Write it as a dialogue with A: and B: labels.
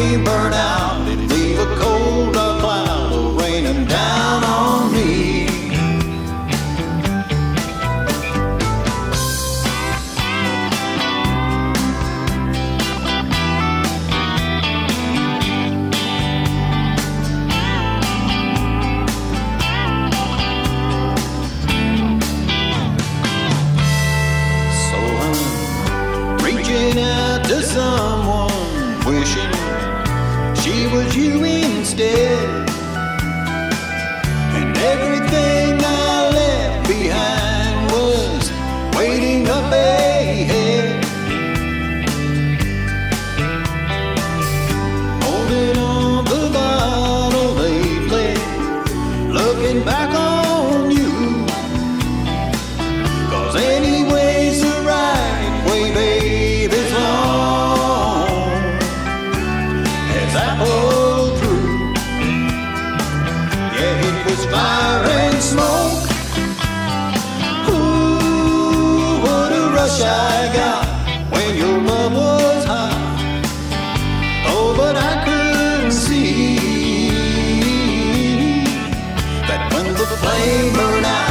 A: flame burn out, it'd leave a cold dark cloud raining down on me. Reaching out to someone, wishing she was you instead. And everything I left behind was waiting up ahead. Holding on to the bottle lately, looking back on you. 'Cause anyway's the right way, babe, as long as I pulled through. Yeah, it was fire and smoke. Ooh, what a rush I got when your love was hot. Oh, but I couldn't see that when the flame burned out,